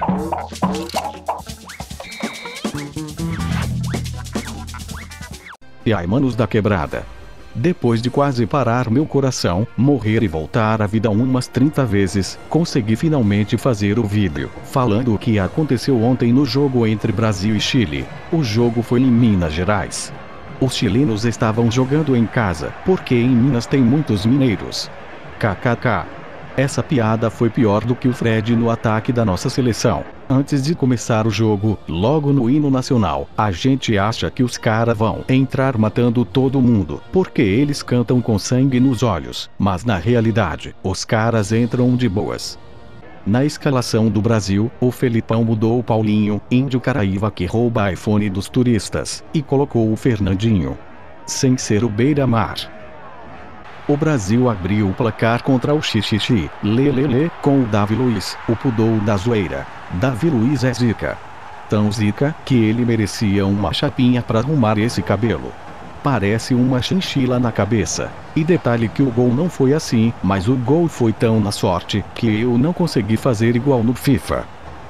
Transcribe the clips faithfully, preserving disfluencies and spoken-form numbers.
E ai, manos da quebrada. Depois de quase parar meu coração, morrer e voltar à vida umas trinta vezes, consegui finalmente fazer o vídeo, falando o que aconteceu ontem no jogo entre Brasil e Chile. O jogo foi em Minas Gerais. Os chilenos estavam jogando em casa, porque em Minas tem muitos mineiros. Kkk. Essa piada foi pior do que o Fred no ataque da nossa seleção. Antes de começar o jogo, logo no hino nacional, a gente acha que os caras vão entrar matando todo mundo, porque eles cantam com sangue nos olhos, mas na realidade, os caras entram de boas. Na escalação do Brasil, o Felipão mudou o Paulinho, índio Caraíva que rouba iPhone dos turistas, e colocou o Fernandinho. Sem ser o Beira-Mar. O Brasil abriu o placar contra o Xixixi, lelele, com o Davi Luiz, o pudor da zoeira. Davi Luiz é zica. Tão zica, que ele merecia uma chapinha pra arrumar esse cabelo. Parece uma chinchila na cabeça. E detalhe que o gol não foi assim, mas o gol foi tão na sorte, que eu não consegui fazer igual no FIFA.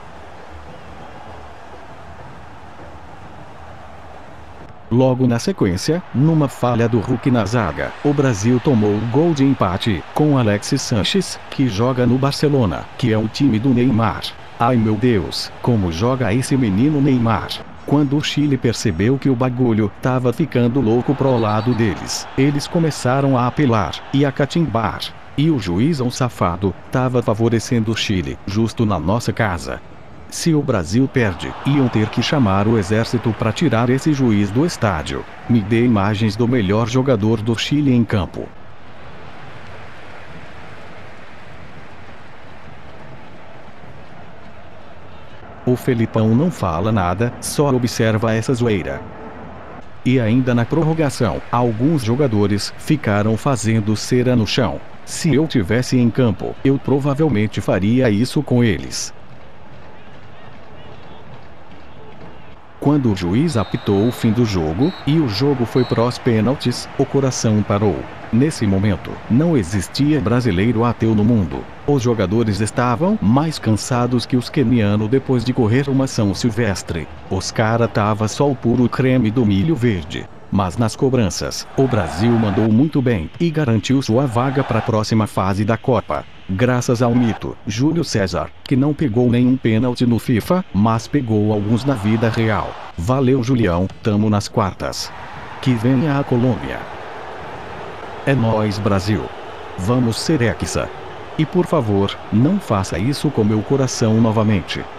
Logo na sequência, numa falha do Hulk na zaga, o Brasil tomou o gol de empate, com Alexis Sanches, que joga no Barcelona, que é o time do Neymar. Ai meu Deus, como joga esse menino Neymar. Quando o Chile percebeu que o bagulho tava ficando louco pro lado deles, eles começaram a apelar, e a catimbar. E o juizão safado, tava favorecendo o Chile, justo na nossa casa. Se o Brasil perde, iam ter que chamar o exército para tirar esse juiz do estádio. Me dê imagens do melhor jogador do Chile em campo. O Felipão não fala nada, só observa essa zoeira. E ainda na prorrogação, alguns jogadores ficaram fazendo cera no chão. Se eu tivesse em campo, eu provavelmente faria isso com eles. Quando o juiz apitou o fim do jogo, e o jogo foi pros pênaltis, o coração parou. Nesse momento, não existia brasileiro ateu no mundo. Os jogadores estavam mais cansados que os quenianos depois de correr uma São Silvestre. Os cara tava só o puro creme do milho verde. Mas nas cobranças, o Brasil mandou muito bem, e garantiu sua vaga para a próxima fase da Copa. Graças ao mito, Júlio César, que não pegou nenhum pênalti no FIFA, mas pegou alguns na vida real. Valeu Julião, tamo nas quartas. Que venha a Colômbia. É nóis Brasil. Vamos ser hexa. E por favor, não faça isso com meu coração novamente.